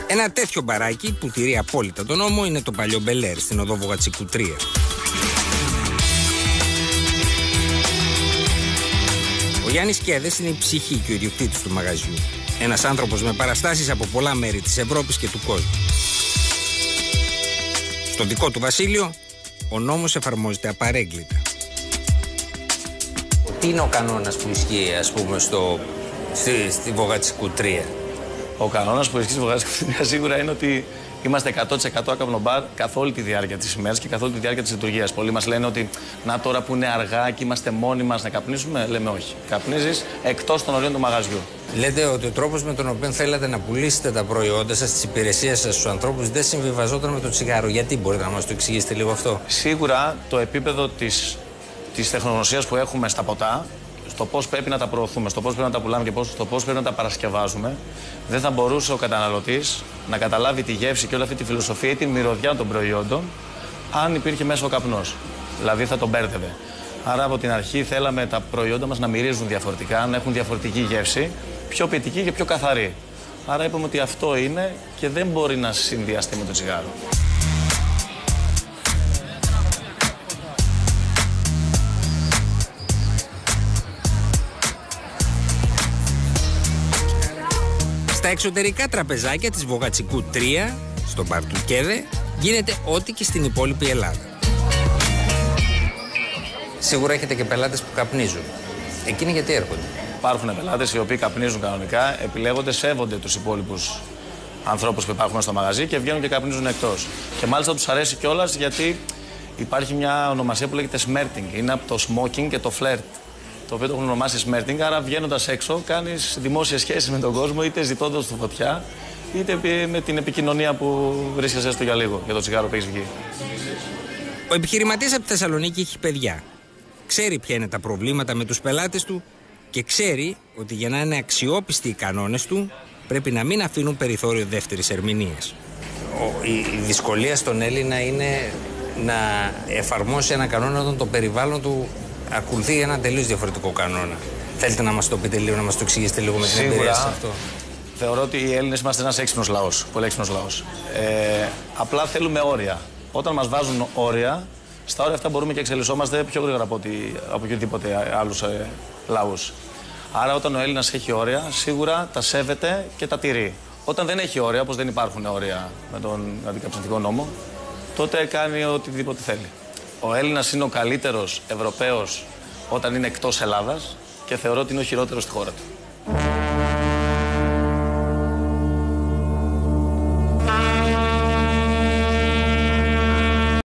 Ένα τέτοιο μπαράκι που τηρεί απόλυτα τον νόμο είναι το παλιό Μπελέρ στην οδό Βογατσικού 3. Ο Γιάννης Κέδες είναι η ψυχή και ο ιδιοκτήτης του μαγαζιού. Ένας άνθρωπος με παραστάσεις από πολλά μέρη της Ευρώπης και του κόσμου. Στο δικό του βασίλειο, ο νόμος εφαρμόζεται απαρέγκλιτα. Τι είναι ο κανόνας που ισχύει, ας πούμε, στη Βογατσικού 3? Ο κανόνας που ισχύει στη Βογατσικού 3 σίγουρα είναι ότι είμαστε 100% άκαπνο μπαρ καθ' όλη τη διάρκεια της ημέρας και καθ' όλη τη διάρκεια της λειτουργίας. Πολλοί μας λένε ότι να τώρα που είναι αργά και είμαστε μόνοι μας να καπνίσουμε. Λέμε όχι. Καπνίζεις εκτός των ορίων του μαγαζιού. Λέτε ότι ο τρόπος με τον οποίο θέλατε να πουλήσετε τα προϊόντα σας, τις υπηρεσίες σας στους ανθρώπους δεν συμβιβαζόταν με το τσιγάρο. Γιατί, μπορείτε να μας το εξηγήσετε λίγο αυτό? Σίγουρα το επίπεδο της τεχνογνωσίας που έχουμε στα ποτά, στο πώς πρέπει να τα προωθούμε, στο πώς πρέπει να τα πουλάμε και στο πώς πρέπει να τα παρασκευάζουμε, δεν θα μπορούσε ο καταναλωτής να καταλάβει τη γεύση και όλη αυτή τη φιλοσοφία ή τη μυρωδιά των προϊόντων αν υπήρχε μέσα ο καπνός. Δηλαδή θα τον μπέρδευε. Άρα από την αρχή θέλαμε τα προϊόντα μας να μυρίζουν διαφορετικά, να έχουν διαφορετική γεύση, πιο ποιητική και πιο καθαρή. Άρα είπαμε ότι αυτό είναι και δεν μπορεί να συνδυαστεί με το τσιγάρο. Στα εξωτερικά τραπεζάκια της Βογατσικού 3, στο μπαρ του Κέδε, γίνεται ό,τι και στην υπόλοιπη Ελλάδα. Σίγουρα έχετε και πελάτες που καπνίζουν. Εκείνοι γιατί έρχονται? Υπάρχουν πελάτες οι οποίοι καπνίζουν κανονικά, επιλέγονται, σέβονται τους υπόλοιπους ανθρώπους που υπάρχουν στο μαγαζί και βγαίνουν και καπνίζουν εκτός. Και μάλιστα τους αρέσει κιόλας γιατί υπάρχει μια ονομασία που λέγεται smerting. Είναι από το smoking και το flirt, το οποίο το έχουν ονομάσει smerting. Άρα βγαίνοντας έξω, κάνεις δημόσιες σχέσεις με τον κόσμο, είτε ζητώντας του φωτιά, είτε με την επικοινωνία που βρίσκεσαι έστω για λίγο, για το τσιγάρο που έχεις βγει. Ο επιχειρηματίας από τη Θεσσαλονίκη έχει παιδιά. Ξέρει ποια είναι τα προβλήματα με τους πελάτες του και ξέρει ότι για να είναι αξιόπιστοι οι κανόνες του πρέπει να μην αφήνουν περιθώριο δεύτερης ερμηνείας. Η δυσκολία στον Έλληνα είναι να εφαρμόσει ένα κανόνα όταν το περιβάλλον του ακολουθεί ένα τελείως διαφορετικό κανόνα. Θέλετε να μας το πείτε λίγο, να μας το εξηγήσετε λίγο με την εμπειρία σας αυτό? Θεωρώ ότι οι Έλληνες είμαστε ένας έξυπνος λαός, πολύ έξυπνος λαός. Απλά θέλουμε όρια. Όταν μας βάζουν όρια, στα όρια αυτά μπορούμε και εξελισσόμαστε πιο γρήγορα από οποιοδήποτε άλλους λαούς. Άρα όταν ο Έλληνας έχει όρια, σίγουρα τα σέβεται και τα τηρεί. Όταν δεν έχει όρια, όπως δεν υπάρχουν όρια με τον αντικαψευτικό νόμο, τότε κάνει οτιδήποτε θέλει. Ο Έλληνας είναι ο καλύτερος Ευρωπαίος όταν είναι εκτός Ελλάδας και θεωρώ ότι είναι ο χειρότερος στη χώρα του.